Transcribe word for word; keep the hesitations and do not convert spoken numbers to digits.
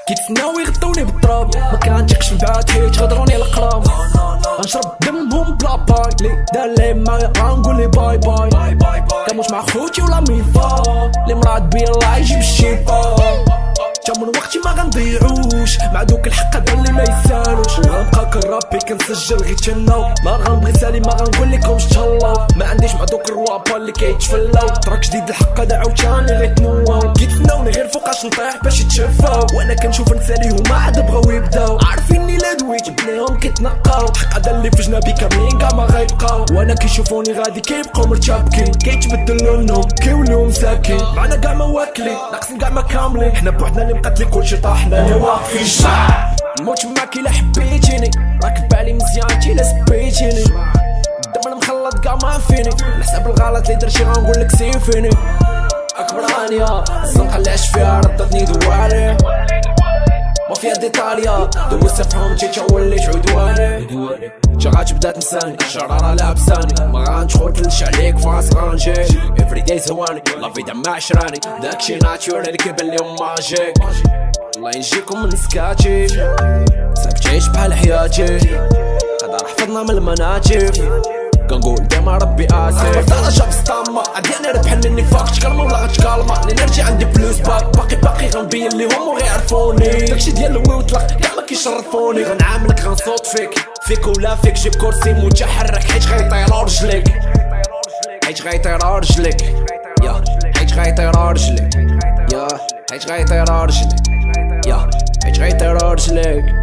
كيتسناو يغطوني بالتراب، ما كنتيقش نبات حيت غدروني القرام. غنشرب دمهم بلا باي، لي دار لي ما غنقول لي باي باي. كنموت مع خوتي ولا ميفا، لي مراد بيا الله يجيب الشفا. تا من وقتي ما غنضيعوش مع دوك الحقاد اللي ما يسالوش. غنبقى كرابي كنسجل غير تناو، ما غنبغي سالي ما غنقول لكمش تهلاو. ما عنديش مع دوك الروابا اللي كيتفلاو، تراك جديد الحقاد عاوتاني غيتنواو. كيتسناوني غير فوقاش نطيح باش يتشفاو، وانا كنشوف نسالي هما عاد بغاو يبداو. عارفيني لا دويت بليهم كيتنقاو، الحقاد اللي في جنابي كاملين كاع ما غيبقاو. وانا كيشوفوني غادي كيبقاو مرتبكين، كيتبدلوا لونهم كيوليو مساكين. معنا كاع ما واكلين ناقصين كاع ما كاملين، حنا بوحدنا اللي مقتلين كلشي طاحنا اللي واقفين. نموت معاك الا حبيتيني، راك بالي مزيان تي لا سبيتيني. الدم المخلط كاع ما فيني، الحساب الغلط اللي درتي غنقولك سيفيني. اكبر غانية الزنقة اللي عشت فيها ردتني دوالي، مافيا ديطاليا دوزت فهمتي تا وليت عدواني. جا غتبدا تنساني شرارة لابساني، ما غنتخوتلش عليك فاس غنجي. افري دايز هواني لا فيدا ما عشراني، داكشي ناتشورال كيبان ليهم ماجيك. الله ينجيكم من سكاتي ساك تعيش بحال حياتي، قدر حفظنا من المناتف كنقول ديما ربي اسف. اكبر درجة بسطامة عدياني ربحان مني فاك تكلمة ولا غتكالما، لي نرجي عندي بلوس باك باقي باقي غنبين ليهم وغيعرفوني. داكشي ديال الوي وطلق كاع ما كيشرفوني، غنعاملك غنصوت فيك فيك ولا فيك. جيب كرسي متحرك حيت غيطيرو رجليك، حيت غيطيرو رجليك يا حيت غيطيرو رجليك يا حيت غيطيرو رجليك يا حيت غيطيرو رجليك.